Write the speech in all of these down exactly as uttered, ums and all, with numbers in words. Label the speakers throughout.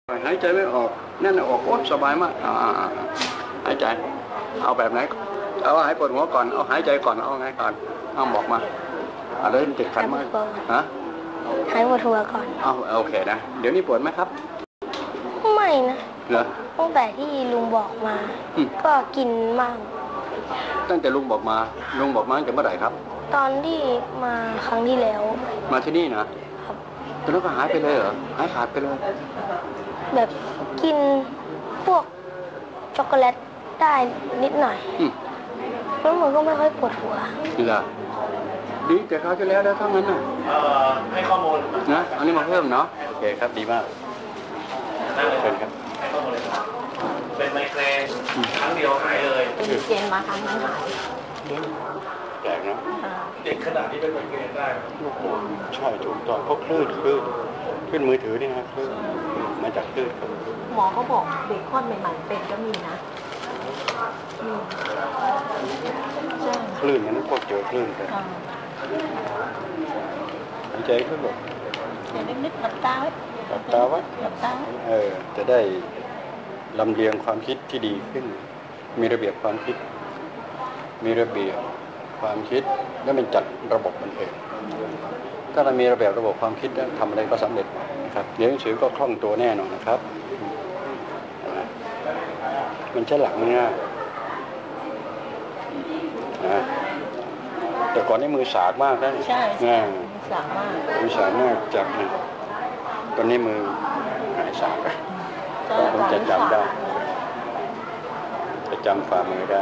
Speaker 1: หายใจไม่ออกแน่นออกโอ๊ยสบายมากอ่าหายใจเอาแบบไหนเอาหายปวดหัวก่อนเอาหายใจก่อนเอาไงก่อนเอาบอกมาอะไรติดขัดมากฮะ
Speaker 2: หายปวดหัวก่อน
Speaker 1: เอาโอเคนะเดี๋ยวนี้ปวดไหมครับ
Speaker 2: ไม่นะ
Speaker 1: เหรอ
Speaker 2: ตั้งแต่ที่ลุงบอกมาก็กินมั่ง
Speaker 1: ตั้งแต่ลุงบอกมาลุงบอกมาตั้งแต่เมื่อไหร่ครับ
Speaker 2: ตอนที่มาครั้งที่แล้ว
Speaker 1: มาที่นี่นะครับแล้วก็หายไปเลยเหรอหายขาดไปเลย
Speaker 2: แบบกินพวกช็อกโกแลตได้นิดหน่อยแล้วมันก็ไม่ค่อยปวดหัว
Speaker 1: เหรอดีแต่คราวที่แล้วแล้วทั้งนั้นน่ะ
Speaker 3: ให้ข้อมูล
Speaker 1: นะอันนี้มาเพิ่มเนาะโอเคครับดีมากเชิญครับ
Speaker 3: ให้ข้อมูลเลยครับเป็นไมเกรนครั้งเดียวหายเลย
Speaker 2: เป็นเกนมาครั้งนั้นหาย
Speaker 1: แจกเนาะ
Speaker 3: เด็กขนาดที่เป็นไมเกรนได้
Speaker 1: โอ้โหใช่ถูกต้องเพราะคลื่นคลื่นคลื่นมือถือนี่นะคลื่นมาจากคลื่น
Speaker 2: หมอเขาบอกเด็กคลอดใหม่ๆเป็นก็มีนะ
Speaker 1: คลื่นนั้นพวกเจอคลื่นกันหายใจขึ้นหมด
Speaker 2: เดี๋ยวนิดๆหลับตาไว้
Speaker 1: หลับตาไว้
Speaker 2: หลับตา
Speaker 1: เออจะได้ลำเลียงความคิดที่ดีขึ้นมีระเบียบความคิดมีระเบียบความคิดแล้วมันจัดระบบมันเองถ้าเรามีระเบียบระบบความคิดทำอะไรก็สำเร็จนะครับเรียนหนังสือก็คล่องตัวแน่นอนนะครับมันใช้หลักง่ายนะแต่ก่อนนี้มือสากมากนะ
Speaker 2: ใช่มือสากมาก
Speaker 1: มือสากมากจากนะตอนนี้มือหายสากแล้วผมจะจำได้จะจำฝ่ามือได้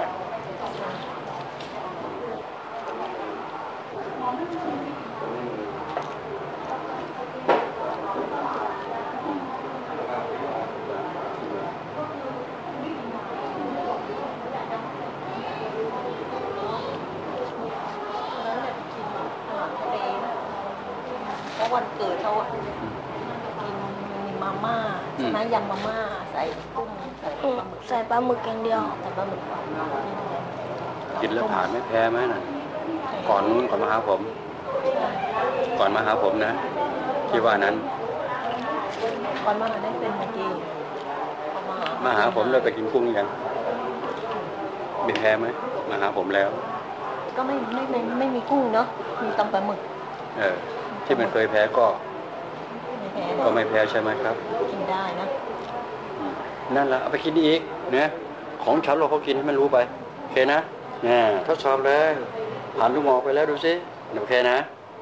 Speaker 2: วันเกิดเขากินมาม่าใช่ไหมยำมาม่าใส่กุ้งใส่ปลาหมึกใส่ปลาหมึกอย่างเดียวใส่ปลาหมึก
Speaker 1: กินแล้วผ่านไม่แพ้ไหมน่ะก่อนนู้นก่อนมาหาผมก่อนมาหาผมนะที่ว่านั้น
Speaker 2: ก่อนมาหาได้เป็นเมื่อกี้
Speaker 1: มาหาผมแล้วไปกินกุ้งยังไม่แพ้ไหมมาหาผมแล้ว
Speaker 2: ก็ไม่ไม่ไม่ไม่มีกุ้งเนาะมีตำปลาหมึก
Speaker 1: เออที่มันเคยแพ้ก็ก็ไม่แพ้ใช่ไหมครับ
Speaker 2: กินได้นะ
Speaker 1: นั่นแหละเอาไปกินอีกนะของฉันเราเขากินให้มันรู้ไปโอเคนะเนี่ยทดสอบเลยผ่านลูกหมอไปแล้วดูซิโอเคนะ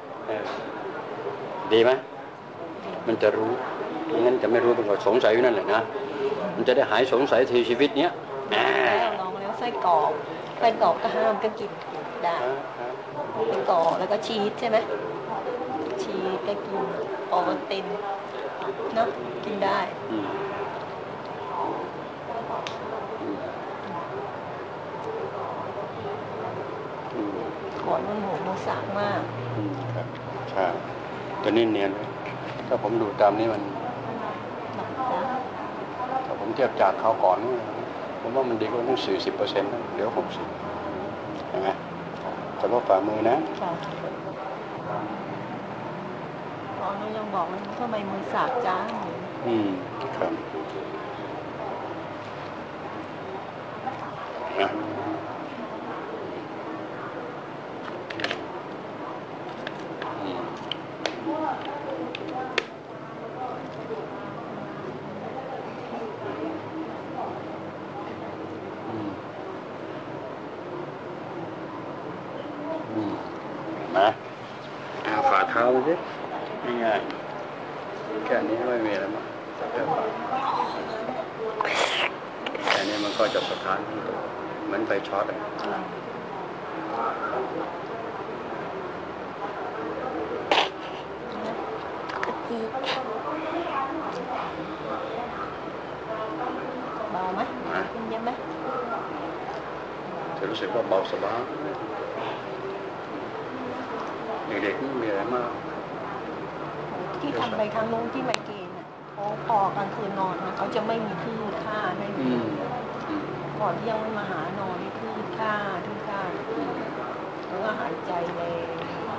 Speaker 1: ดีไหมมันจะรู้ไม่งั้นจะไม่รู้มันก็สงสัยอยู่นั่นแหละนะมันจะได้หายสงสัยทีชีวิตเนี้ย
Speaker 2: ลองแล้วไส้กรอกไส้กรอกก็ห้ามก็กินได้ไส้กรอกแล้วก็ชีสใช่ไหมชีสก็กินโอวัลตินเนาะกินได้ขอนมันหัวมันสากมาก
Speaker 1: ครับใช่ตัวนี้เนียนถ้าผมดูตามนี้มันถ้าผมเทียบจากเขาก่อนผมว่ามันดีกว่าตั้งสี่สิบเปอร์เซ็นต์เดี๋ยวหกสิบใช่ไหมแต่ว่าฝ่ามือนะ
Speaker 2: อ๋อน้องยังบอกว่าทำไมมือสากจ้า
Speaker 1: อืมครับนะอืมอืมอืมนะเอาฝ่าเท้าสิง่ายๆแค่นี้ไม่มีอะไรมากแค่ฝ่าแค่นี้มันก็จะสะท้านทั้งตัวเหมือนไฟช็อตอ่ะ
Speaker 2: เบาไหมเย็นไหม
Speaker 1: จะรู้สึกว่าเบาสบายเด็กๆไม่มีอะไรมาก
Speaker 2: ที่ทำไปทางนู้นที่ไมเกรนอ่ะเขาพอกลางคืนนอนเขาจะไม่มีคลื่นค่าไม่มีก่อนที่ยังไม่มาหานอนนี่คลื่นค่าคลื่นค่าแล้วก็หายใจเลย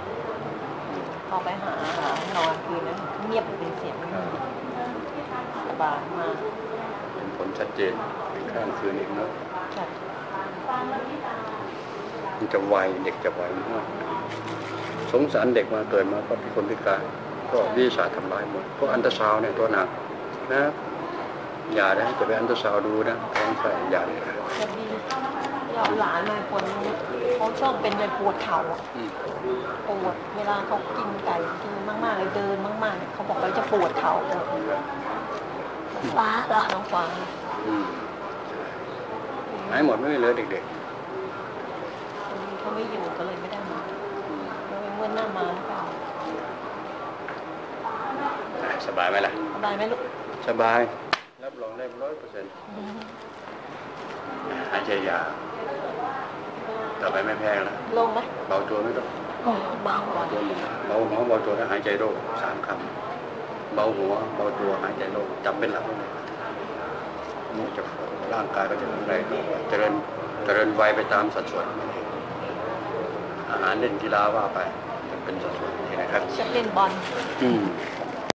Speaker 2: พอไปหานอนคืนนั้นเงียบเป็นเสียงบาลมา
Speaker 1: เป็นผลชัดเจนเป็นข้างคืนอีกเนาะ
Speaker 2: ใช่
Speaker 1: มันจะไวเด็กจะไวมากสงสารเด็กมาเกิดมาก็เป็นคนพิการก็วิทยาศาสตร์ทำลายหมดพวกอันตราซาวน์เนี่ยตัวหนักนะอย่านะจะไปอันตราซาวน์ดูนะท้องใส่อย่าเลยนะ
Speaker 2: จะดีเราหลานมาคนนึงเขาชอบเป็นในปวดเข่าอะ
Speaker 1: อืม
Speaker 2: ปวดเวลาเขากินไก่กินมากๆเลยเดินมากๆเนี่ยเขาบอกเขาจะปวดเข่าปวดฟ้าเหรอน้องฟ้า
Speaker 1: อืมหายหมดไม่มีเหลือเด็ก
Speaker 2: วันนี้เขาไม่อยู่ก็เลยไม่ได้มา
Speaker 1: ๆอืม
Speaker 2: แล้วเมื่อหน้ามาหรือเปล่า
Speaker 1: อ่ะสบายไหมล่ะ
Speaker 2: สบายไหมลูก
Speaker 1: สบายรับรองได้ร้อยเปอร์เซ็นต์หายใจยาวต่อไปไม่แพงแล้ว
Speaker 2: ลงไหม
Speaker 1: เบาตัวไม่ต้อง
Speaker 2: โอ้เบา
Speaker 1: เบาตัวเบาหัวเบาตัวแล้วหายใจโรคสามคำเบาหัวเบาตัวหายใจโรคจำเป็นหลักเลยนี่จะร่างกายก็จะแข็งแรงเจริญเจริญวัยไปตามสัดส่วนอาหารเล่นกีฬาว่าไปจะเป็นสัดส่วนนี่นะครับ
Speaker 2: จะเล่นบอล
Speaker 1: อืม